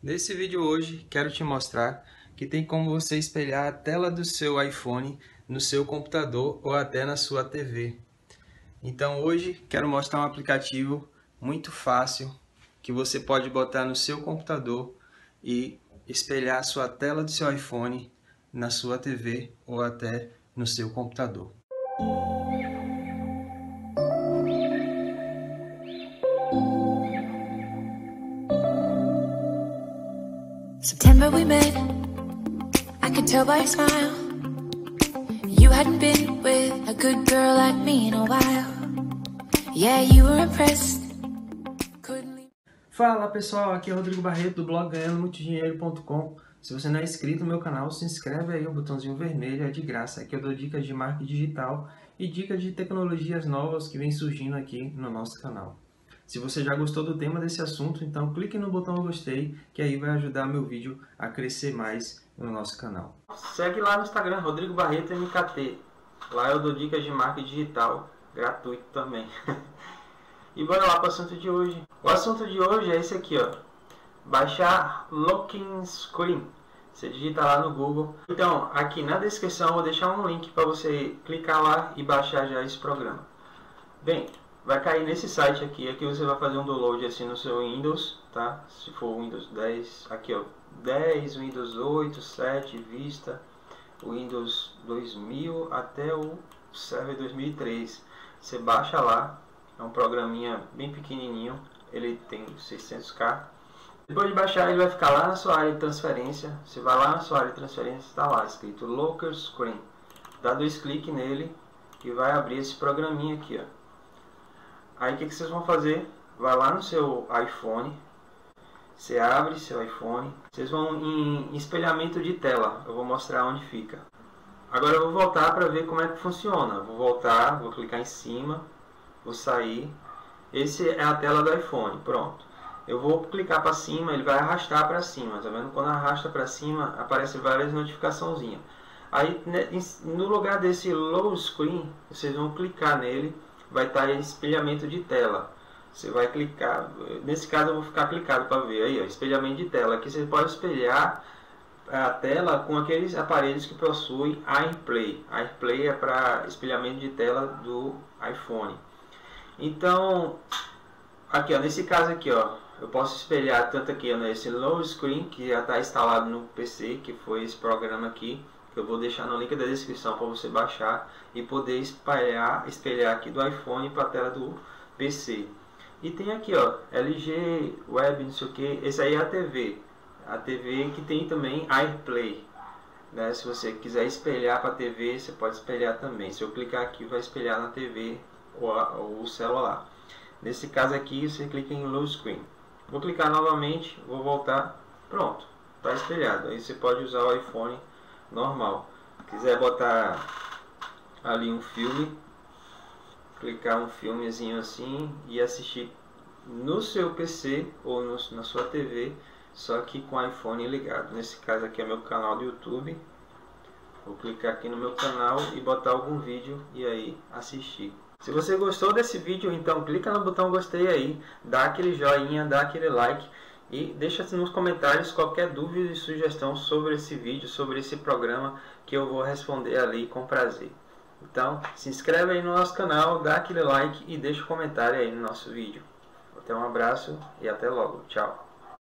Nesse vídeo hoje quero te mostrar que tem como você espelhar a tela do seu iPhone no seu computador ou até na sua TV. Então hoje quero mostrar um aplicativo muito fácil que você pode botar no seu computador e espelhar a sua tela do seu iPhone na sua TV ou até no seu computador. September we met, I could tell by your smile. You hadn't been with a good girl like me in a while. Yeah, you were impressed. Fala pessoal, aqui é Rodrigo Barreto do blog ganhandomuitodinheiro.com. Se você não é inscrito no meu canal, se inscreve aí, o botãozinho vermelho é de graça. Aqui eu dou dicas de marketing digital e dicas de tecnologias novas que vem surgindo aqui no nosso canal. Se você já gostou do tema desse assunto, então clique no botão gostei, que aí vai ajudar meu vídeo a crescer mais no nosso canal. Segue lá no Instagram, Rodrigo Barreto MKT. Lá eu dou dicas de marketing digital, gratuito também. E bora lá para o assunto de hoje. O assunto de hoje é esse aqui, ó. Baixar Locking Screen. Você digita lá no Google. Então, aqui na descrição eu vou deixar um link para você clicar lá e baixar já esse programa. Bem, vai cair nesse site aqui. Aqui você vai fazer um download assim no seu Windows, tá? Se for Windows 10, aqui ó, 10, Windows 8, 7, Vista, Windows 2000 até o Server 2003. Você baixa lá. É um programinha bem pequenininho, ele tem 600k. Depois de baixar, ele vai ficar lá na sua área de transferência. Você vai lá na sua área de transferência, está lá escrito Locker Screen. Dá 2 cliques nele e vai abrir esse programinha aqui, ó. Aí o que vocês vão fazer? Vai lá no seu iPhone, você abre seu iPhone, vocês vão em espelhamento de tela. Eu vou mostrar onde fica. Agora eu vou voltar para ver como é que funciona. Vou voltar, vou clicar em cima. Vou sair. Esse é a tela do iPhone. Pronto. Eu vou clicar para cima, ele vai arrastar para cima. Tá vendo? Quando arrasta para cima, aparece várias notificaçõezinhas. Aí, no lugar desse low screen, vocês vão clicar nele. Vai estar em espelhamento de tela. Você vai clicar. Nesse caso, eu vou ficar clicado para ver. Aí, ó, espelhamento de tela. Aqui você pode espelhar a tela com aqueles aparelhos que possuem AirPlay. AirPlay é para espelhamento de tela do iPhone. Então, aqui ó, nesse caso aqui ó, eu posso espelhar tanto aqui ó, nesse low screen que já está instalado no PC, que foi esse programa aqui, que eu vou deixar no link da descrição para você baixar e poder espelhar aqui do iPhone para a tela do PC. E tem aqui ó, LG Web, não sei o que, esse aí é a TV que tem também AirPlay, né? Se você quiser espelhar para a TV, você pode espelhar também. Se eu clicar aqui, vai espelhar na TV ou o celular. Nesse caso aqui você clica em low screen. Vou clicar novamente, vou voltar, pronto, está espelhado. Aí você pode usar o iPhone normal. Quiser botar ali um filme, clicar um filmezinho assim e assistir no seu PC ou na sua TV, só que com o iPhone ligado. Nesse caso aqui é meu canal do YouTube. Vou clicar aqui no meu canal e botar algum vídeo e aí assistir. Se você gostou desse vídeo, então clica no botão gostei aí, dá aquele joinha, dá aquele like e deixa nos comentários qualquer dúvida e sugestão sobre esse vídeo, sobre esse programa, que eu vou responder ali com prazer. Então se inscreve aí no nosso canal, dá aquele like e deixa um comentário aí no nosso vídeo. Até um abraço e até logo. Tchau.